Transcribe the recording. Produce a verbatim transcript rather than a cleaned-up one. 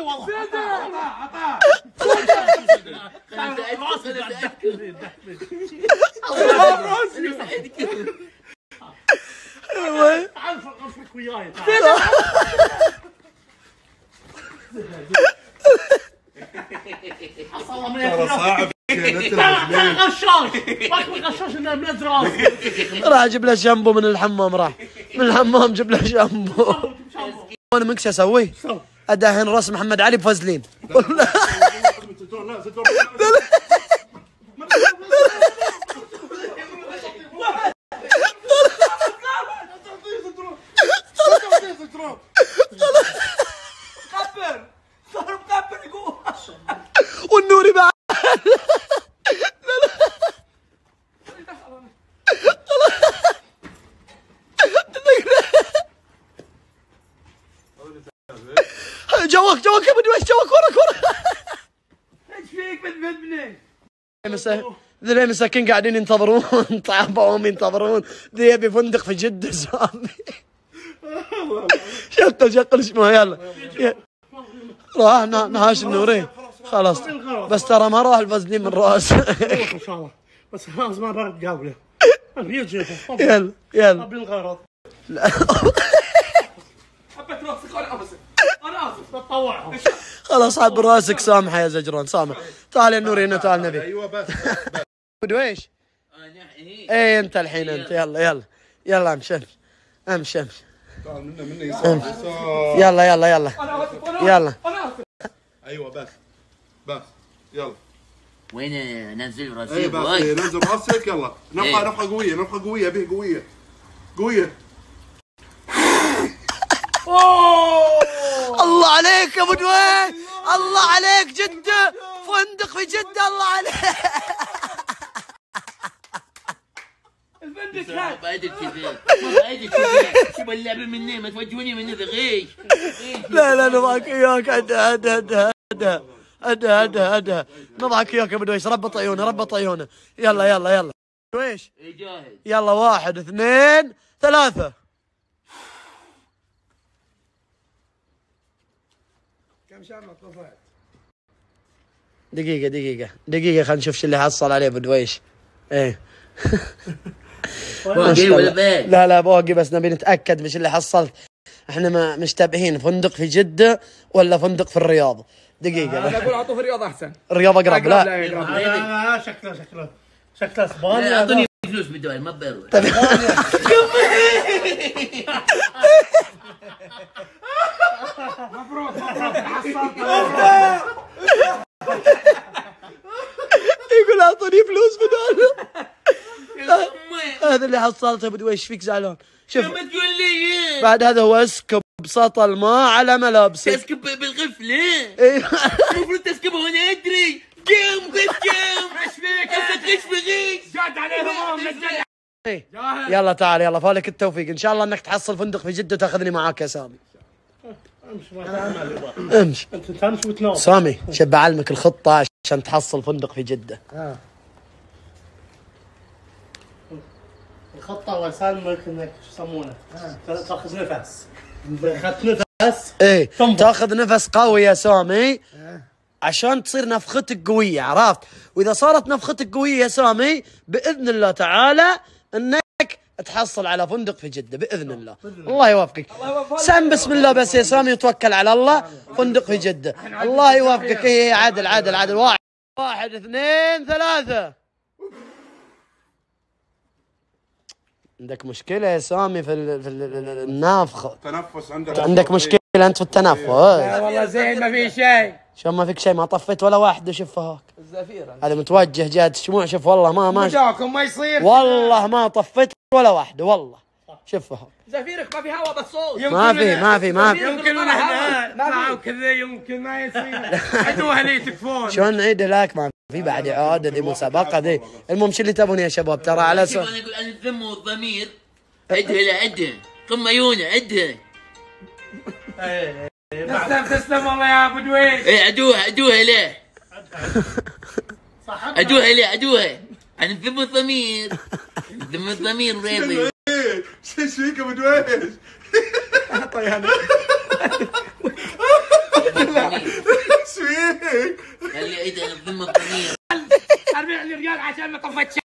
راسي والله. عطاه راسي. تعال افرك وياي. ترى صعب. غشاش باكل غشاش انه منزل راسي. راح اجيب له شامبو من الحمام، راح من الحمام جيب له شامبو. انا مكس اسوي؟ ادهن راس محمد علي بفازلين. مكبر صار مكبر يقول والنوري بعد. جواك جواك يا بدويش، جواك ورا ورا. ايش فيك بتبدني؟ ذي المساكين قاعدين ينتظرون، تعبهم ينتظرون. ذي يبي فندق في جدة سامي. شغل شغل اسمه يلا. راح نهاش النوري خلاص، بس ترى ما راح الفازلين من راسه. ان شاء الله بس خلاص ما راح تقابله. يلا يلا بالغرض. حبيت راسك انا اسف، انا اسف بتطوعهم. خلاص حب راسك، سامحه يا زجران سامح. تعال يا نوري هنا، تعال نبي. ايوه بس بدويش. ايه انت الحين انت. يلا يلا يلا امشي امشي امشي. تعال منه منه يسار يسار. يلا يلا يلا يلا. ايوه بس بس يلا. وين انزل راسي؟ اي بس إيه، نزل راسك. يلا نفخه نفخه قويه، نفخه قويه به قويه قويه. الله عليك يا ابو دويش، الله عليك. جدة فندق في جدة، الله عليك. الفندق ما بقدر كذا، ما بقدر كذا. شوف اللعبة مني، ما توجهوني مني بغيش. لا لا نضحك اياك. هدى هدى هدى هدى هدى هدى هدى. نضحك اياك يا ابو دويش. ربط عيونه ربط عيونه. يلا يلا يلا دويش. جاهز. يلا واحد اثنين ثلاثة. كم شامة طفيت؟ دقيقة دقيقة دقيقة خلينا نشوف شو اللي حصل عليه ابو دويش. ايه باقي ولا باقي؟ لا لا باقي، بس نبي نتأكد مش اللي حصلت. احنا ما مشتبهين، فندق في جدة ولا فندق في الرياض. دقيقة انا اقول اعطوه في الرياض احسن. الرياض اقرب. لا لا شكله شكله شكله اسبانيا. اعطوني فلوس بالدول ما بروح. مبروك مبروك حصلت. يقول اعطوني فلوس بداله. هذا اللي حصلته ابو دويش. فيك زعلان؟ شوف ما تقول لي بعد هذا هو اسكب سطى الماء على ملابسك. تسكب بالغفلة. ايوه المفروض تسكبه وانا ادري. قم قد قم. ايش فيك؟ هسه ايش بغيك؟ جاد عليهم. يلا تعال يلا، فالك التوفيق. ان شاء الله انك تحصل فندق في جدة وتاخذني معاك يا سامي. امشي انت تمشي وتنام. سامي شب اعلمك الخطة عشان تحصل فندق في جدة. آه. الخطة الله يسلمك انك شو يسمونه؟ تاخذ نفس. اخذت نفس. ايه تاخذ نفس قوي يا سامي عشان تصير نفختك قوية، عرفت؟ واذا صارت نفختك قوية يا سامي باذن الله تعالى انك تحصل على فندق في جدة باذن الله. الله يوفقك. سم بسم الله بس يا سامي وتوكل على الله. فندق في جدة. الله يوفقك. ايه عدل عدل عدل. واحد واحد اثنين ثلاثة. عندك مشكلة يا سامي في ال في ال النفخ. تنفس عندك. عندك مشكلة انت في التنفس. لا والله زين ما في شيء. شو ما فيك شيء؟ ما طفيت ولا واحد. شوف هاك الزفيرة هذا متوجه جهة الشموع. شوف والله ما ما جاكم ما يصير. والله ما طفيت ولا واحدة والله. شوف هاك زفيرك ما في هواء بس صوت. ما في ما في ما في. يمكن احنا معه كذا يمكن ما يصير. عدوها لي تكفون. شلون نعيد لك؟ ما في بعد اعادة. ذي مسابقة ذي. المهم شو اللي تبون يا شباب؟ ترى على شوف انا اقول عن الذم والضمير. عدها لا عدها. قم عيونه عدها. تسلم تسلم والله يا ابو دويش. ايه عدوها عدوها ليه؟ عدوها ليه عدوها؟ عن الذم والضمير. الذم والضمير رياضي. شو ايش فيك ابو دويش؟ الذم ايش فيك؟ قال لي ايه ده انا بذمة الضمير. أربعين ريال عشان ما طفت